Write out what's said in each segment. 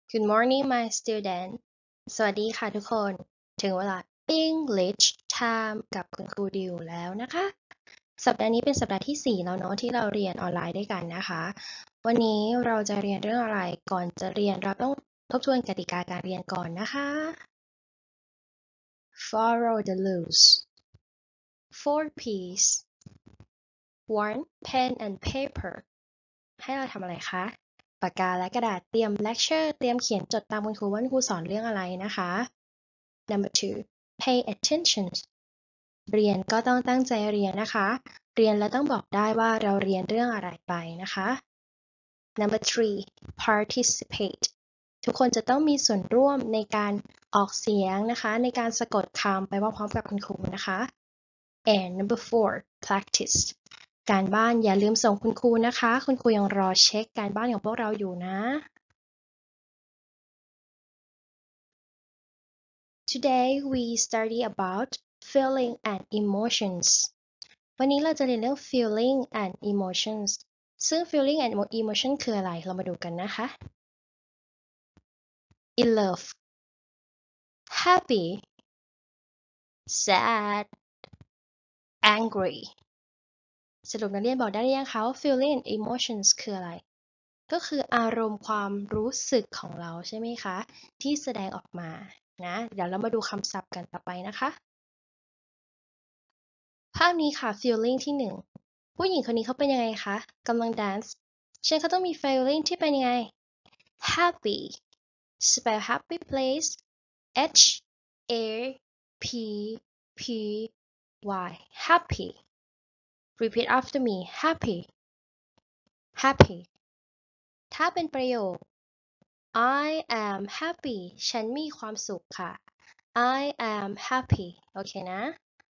Good morning, my student สวัสดีค่ะทุกคน ถึงเวลา English time กับคุณครูดิวแล้วนะคะ สัปดาห์นี้เป็นสัปดาห์ที่ 4 แล้วเนาะที่เราเรียนออนไลน์ด้วยกันนะคะ วันนี้เราจะเรียนเรื่องอะไร ก่อนจะเรียนเราต้องทบทวนกติกาการเรียนก่อนนะคะ Follow the rules 4 P's 1 Pen and paper ให้เราทำอะไรคะ ปากกาและกระดาษเตรียม lecture เตรียมเขียนจดตามคุณครูว่าคุณครูสอนเรื่องอะไรนะคะ Number 2 pay attention เรียนก็ต้องตั้งใจเรียนนะคะ เรียนแล้วต้องบอกได้ว่าเราเรียนเรื่องอะไรไปนะคะ Number 3 participate ทุกคนจะต้องมีส่วนร่วมในการออกเสียงนะคะในการสะกดคำไปพร้อมๆกับคุณครูนะคะ and Number 4 practice การบ้านอย่าลืมส่งคุณครูนะคะคุณครูยังรอเช็คการบ้านของพวกเราอยู่นะ Today we study about feeling and emotions วันนี้เราจะเรียนเรื่อง feeling and emotions ซึ่ง feeling and emotion คืออะไรเรามาดูกันนะคะ in love happy sad angry สรุปนักเรียนบอกได้หรือยังคะว่า feeling and emotions คืออะไรก็คืออารมณ์ความรู้สึกของเราใช่ไหมคะที่แสดงออกมานะเดี๋ยวเรามาดูคำศัพท์กันต่อไปนะคะภาพนี้ค่ะ feeling ที่1ผู้หญิงคนนี้เขาเป็นยังไงคะกำลัง dance ฉะนั้นเขาต้องมี feeling ที่เป็นยังไง happy spell happy please H A P P Y happy repeat after me happy happy ถ้าเป็นประโยค I am happy ฉันมีความสุขค่ะ I am happy โอเคนะ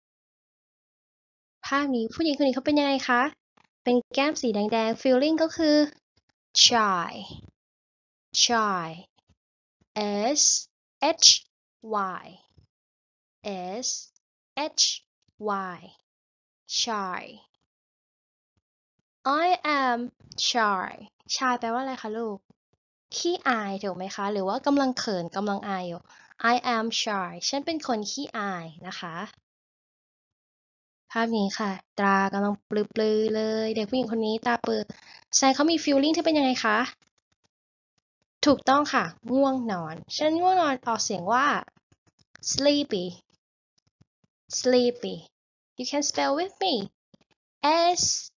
ภาพนี้ผู้หญิงคนนี้เขาเป็นยังไงคะเป็นแก้มสีแดงๆ feeling ก็คือ shy shy S H Y S H Y shy I am shy shy แปลว่าอะไรคะลูกขี้อายถูกไหมคะหรือว่ากำลังเขินกำลังอายอยู่ I am shy ฉันเป็นคนขี้อายนะคะภาพนี้ค่ะตากำลังปลือๆเลยเด็กผู้หญิงคนนี้ตาเปิดแสดงเขามี feeling ที่เป็นยังไงคะถูกต้องค่ะง่วงนอนฉันง่วงนอนออกเสียงว่า sleepy sleepy you can spell with me S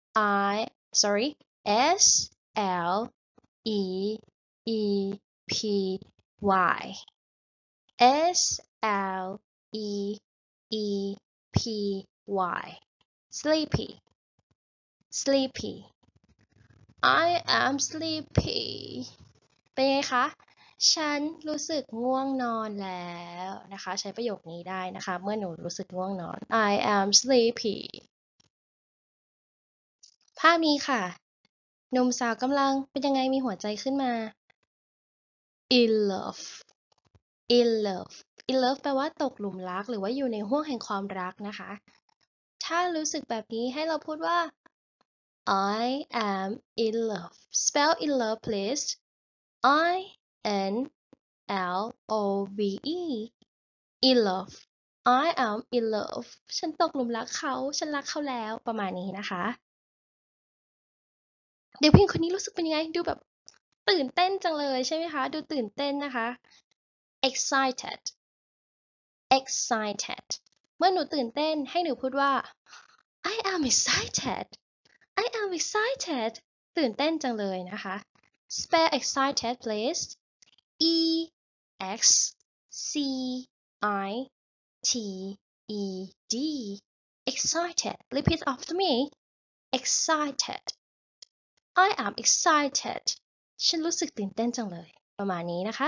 L E E P Y S L E E P Y sleepy sleepy I am sleepy เป็นไงคะฉันรู้สึกง่วงนอนแล้วนะคะใช้ประโยคนี้ได้นะคะเมื่อหนูรู้สึกง่วงนอน I am sleepy ภาพนี้ค่ะหนุ่มสาวกำลังเป็นยังไงมีหัวใจขึ้นมา in love in love in love แปลว่าตกหลุมรักหรือว่าอยู่ในห้วงแห่งความรักนะคะถ้ารู้สึกแบบนี้ให้เราพูดว่า I am in love spell in love please I N L O V E in love I am in love ฉันตกหลุมรักเขาฉันรักเขาแล้วประมาณนี้นะคะเด็กผู้หญิงคนนี้รู้สึกเป็นยังไงดูแบบตื่นเต้นจังเลยใช่ไหมคะดูตื่นเต้นนะคะ excited excited เมื่อหนูตื่นเต้นให้หนูพูดว่า I am excited I am excited ตื่นเต้นจังเลยนะคะ spell excited please E X C I T E D excited repeat after me excited I am excited ฉันรู้สึกตื่นเต้นจังเลยประมาณนี้นะคะ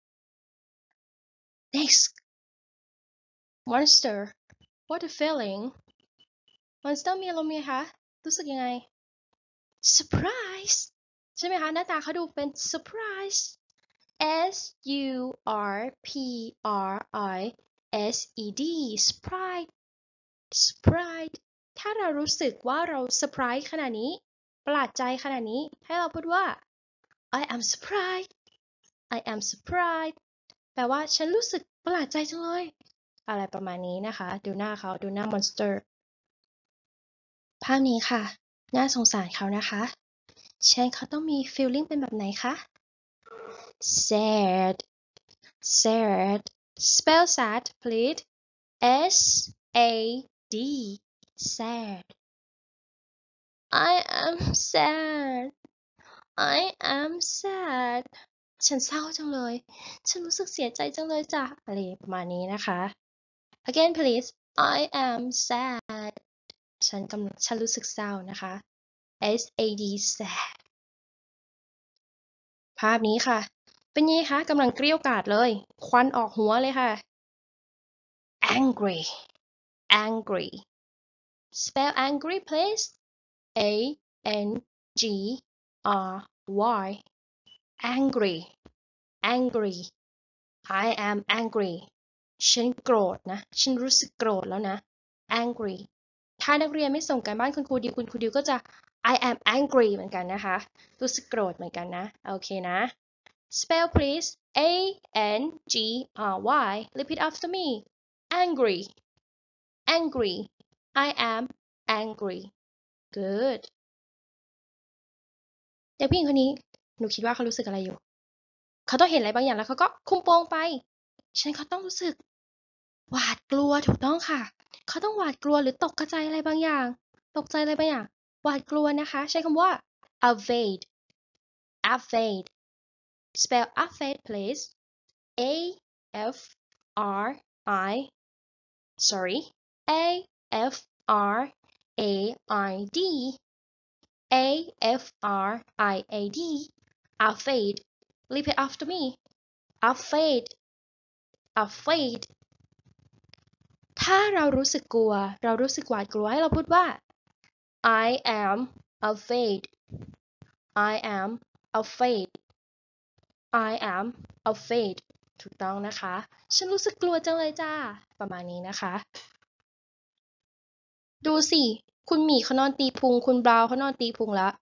next monster what a feeling monster มีอารมณ์ไงคะรู้สึกยังไง surprise ใช่ไหมคะหน้าตาเขาดูเป็น surprise S U R P R I S E D surprise surprise ถ้าเรารู้สึกว่าเรา surprise ขนาดนี้ประหลาดใจขนาดนี้ให้เราพูดว่า I am surprised I am surprised แปลว่าฉันรู้สึกประหลาดใจจังเลยอะไรประมาณนี้นะคะดูหน้าเขาดูหน้ามอนสเตอร์ภาพนี้ค่ะน่าสงสารเขานะคะฉันเขาต้องมี feeling เป็นแบบไหนคะ sad sad spell sad please S A D sad I am sad I am sad ฉันเศร้าจังเลยฉันรู้สึกเสียใจจังเลยจ้ะอะไรประมาณนี้นะคะ again please I am sad ฉันรู้สึกเศร้านะคะ SAD sad ภาพนี้ค่ะเป็นไงคะกำลังเกรี้ยวกราดเลยควันออกหัวเลยค่ะ angry angry spell angry please A N G R Y angry angry I am angry ฉันโกรธนะฉันรู้สึกโกรธแล้วนะ angry ถ้านักเรียนไม่ส่งการบ้านคุณครูดิวก็จะ I am angry เหมือนกันนะคะรู้สึกโกรธเหมือนกันนะโอเคนะ spell please A N G R Y repeat after me angry angry I am angry good เด็กผู้หญิงคนนี้หนูคิดว่าเขารู้สึกอะไรอยู่เขาต้องเห็นอะไรบางอย่างแล้วเขาก็คุมโปงไปฉันเขาต้องรู้สึกหวาดกลัวถูกต้องค่ะเขาต้องหวาดกลัวหรือตกใจอะไรบางอย่างตกใจอะไรบางอย่างหวาดกลัวนะคะใช้คำว่า afraid afraid spell afraid please A F R I sorry A F R A I D A F R I A D afraid repeat after me afraid afraid ถ้าเรารู้สึกกลัวเรารู้สึกหวาดกลัวให้เราพูดว่า I am afraid I am afraid I am afraid ถูกต้องนะคะฉันรู้สึกกลัวจังเลยจ้าประมาณนี้นะคะดูสิคุณหมีเขานอนตีพุงคุณบราวน์เขานอนตีพุงแล้ว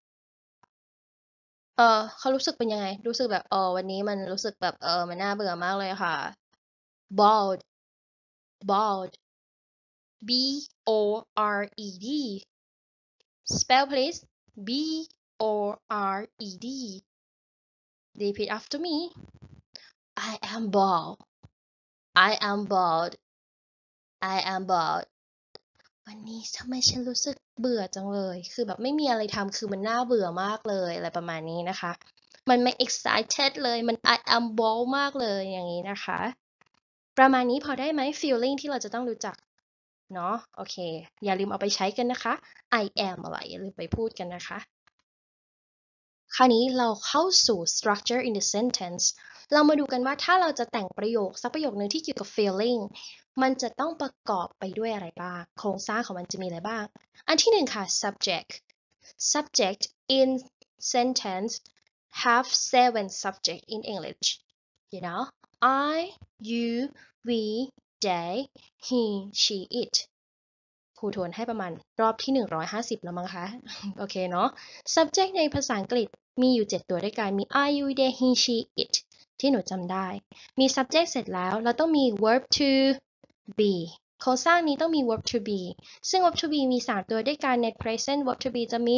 เขารู้สึกเป็นยังไงรู้สึกแบบวันนี้มันรู้สึกแบบมันน่าเบื่อมากเลยค่ะ bald bald B O R E D spell please B O R E D repeat after me I am bald I am bald I am bald วันนี้ทำไมฉันรู้สึกเบื่อจังเลยคือแบบไม่มีอะไรทำคือมันน่าเบื่อมากเลยอะไรประมาณนี้นะคะมันไม่ excited เลยมัน I am bald มากเลยอย่างนี้นะคะประมาณนี้พอได้ไหม feeling ที่เราจะต้องรู้จักเนาะโอเคอย่าลืมเอาไปใช้กันนะคะ I am อะไรอย่าลืมไปพูดกันนะคะคราวนี้เราเข้าสู่ structure in the sentence เรามาดูกันว่าถ้าเราจะแต่งประโยคสักประโยคนึงที่เกี่ยวกับ feeling มันจะต้องประกอบไปด้วยอะไรบ้างโครงสร้างของมันจะมีอะไรบ้างอันที่หนึ่งค่ะ subject in sentence have 7 subject in English you know I you we they he she it ครูทวนให้ประมาณรอบที่150แล้วมั้งคะโอเคเนาะ subject ในภาษาอังกฤษมีอยู่7ตัวด้วยกันมี I you they he she it ที่หนูจำได้มี subject เสร็จแล้วเราต้องมี verb to be โครงสร้างนี้ต้องมี verb to be ซึ่ง verb to be มี3ตัวด้วยกันใน present verb to be จะมี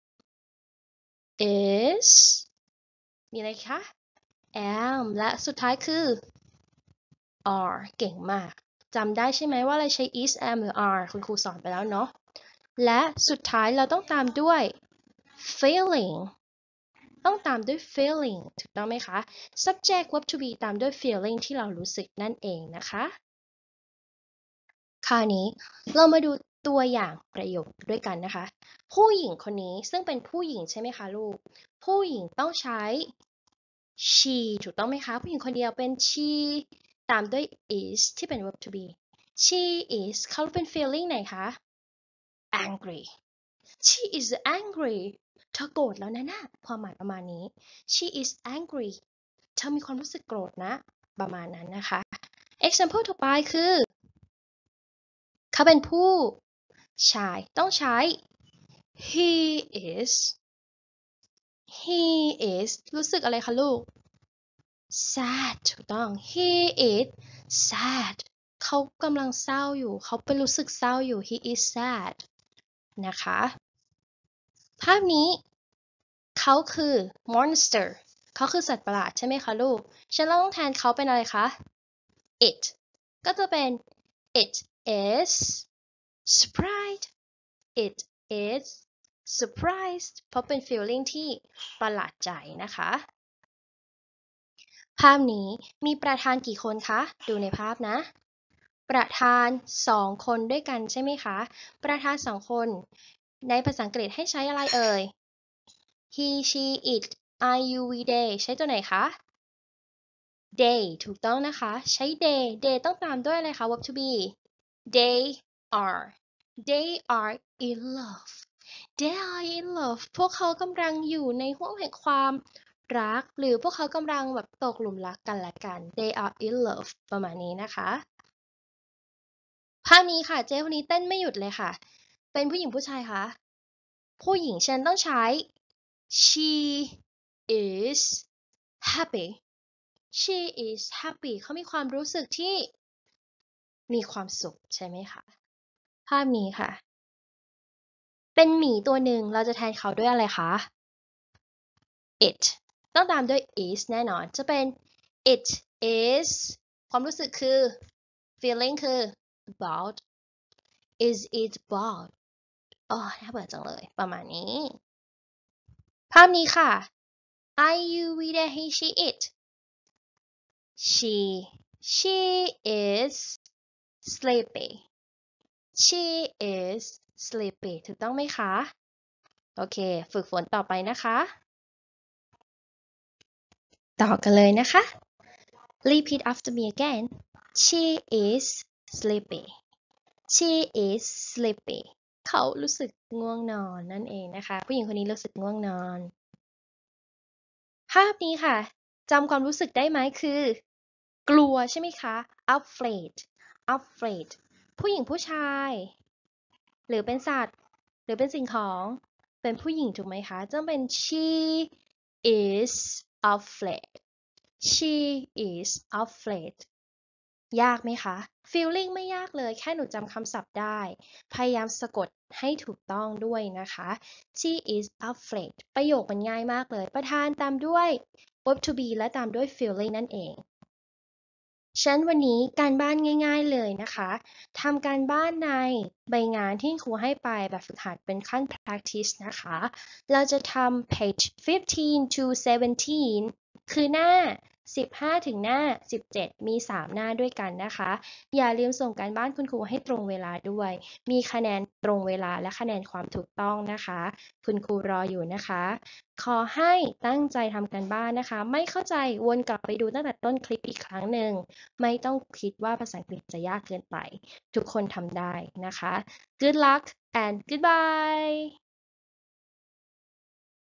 is มีอะไรคะ am และสุดท้ายคือ are เก่งมากจำได้ใช่ไหมว่าเราใช้ is am หรือ are คุณครูสอนไปแล้วเนาะและสุดท้ายเราต้องตามด้วย feeling ต้องตามด้วย feeling ถูกต้องไหมคะ subject verb to be ตามด้วย feeling ที่เรารู้สึกนั่นเองนะคะคราวนี้เรามาดูตัวอย่างประโยคด้วยกันนะคะผู้หญิงคนนี้ซึ่งเป็นผู้หญิงใช่ไหมคะลูกผู้หญิงต้องใช้ she ถูกต้องไหมคะผู้หญิงคนเดียวเป็น she ตามด้วย is ที่เป็น verb to be she is เขาเป็น feeling ไหนคะ angry she is angry เธอโกรธแล้วนะความหมายประมาณนี้ she is angry เธอมีความรู้สึกโกรธนะประมาณนั้นนะคะ example ต่อไปคือเขาเป็นผู้ชายต้องใช้ he is he is รู้สึกอะไรคะลูก sad ถูกต้อง he is sad เขากำลังเศร้าอยู่เขาเป็นรู้สึกเศร้าอยู่ he is sad นะคะภาพนี้เขาคือ monster เขาคือสัตว์ประหลาดใช่ไหมคะลูกฉันต้องแทนเขาเป็นอะไรคะ it ก็จะเป็น it is surprised it is surprised เพราะเป็น feeling ที่ประหลาดใจนะคะภาพนี้มีประธานกี่คนคะดูในภาพนะประธาน2คนด้วยกันใช่ไหมคะประธาน2คนในภาษาอังกฤษให้ใช้อะไรเอ่ย he she it I you we they ใช้ตัวไหนคะ they ถูกต้องนะคะใช้ they ต้องตามด้วยอะไรคะ verb to be they are they are in love they are in love พวกเขากำลังอยู่ในห้วงแห่งความรักหรือพวกเขากำลังแบบตกหลุมรักกันและกัน they are in love ประมาณนี้นะคะภาพนี้ค่ะเจ๊คนนี้เต้นไม่หยุดเลยค่ะเป็นผู้หญิงผู้ชายคะผู้หญิงฉันต้องใช้ she is happy she is happy เขามีความรู้สึกที่มีความสุขใช่ไหมคะภาพนี้ค่ะเป็นหมีตัวหนึ่งเราจะแทนเขาด้วยอะไรคะ it ต้องตามด้วย is แน่นอนจะเป็น it is ความรู้สึกคือ feeling คือ about is it about อ๋อน่าเบื่อจังเลยประมาณนี้ภาพนี้ค่ะ I you we they he she it she is sleepy she is sleepy ถูกต้องไหมคะโอเคฝึกฝนต่อไปนะคะต่อกันเลยนะคะ Repeat after me again she is sleepy she is sleepy เขารู้สึกง่วงนอนนั่นเองนะคะผู้หญิงคนนี้รู้สึกง่วงนอนภาพนี้ค่ะจำความรู้สึกได้ไหมคือกลัวใช่ไหมคะ afraid afraid ผู้หญิงผู้ชายหรือเป็นสัตว์หรือเป็นสิ่งของเป็นผู้หญิงถูกไหมคะจะเป็น she is afraid she is afraid ยากไหมคะ feeling ไม่ยากเลยแค่หนูจำคำศัพท์ได้พยายามสะกดให้ถูกต้องด้วยนะคะ she is afraid ประโยคมันง่ายมากเลยประธานตามด้วย verb to be และตามด้วย feeling นั่นเองฉะนั้นวันนี้การบ้านง่ายๆเลยนะคะทำการบ้านในใบงานที่ครูให้ไปแบบฝึกหัดเป็นขั้น practice นะคะเราจะทำ page 15 to 17 คือหน้า15ถึงหน้า17มี3หน้าด้วยกันนะคะอย่าลืมส่งการบ้านคุณครูให้ตรงเวลาด้วยมีคะแนนตรงเวลาและคะแนนความถูกต้องนะคะคุณครูรออยู่นะคะขอให้ตั้งใจทำการบ้านนะคะไม่เข้าใจวนกลับไปดูตั้งแต่ต้นคลิปอีกครั้งหนึ่งไม่ต้องคิดว่าภาษาอังกฤษจะยากเกินไปทุกคนทำได้นะคะ Good luck and goodbye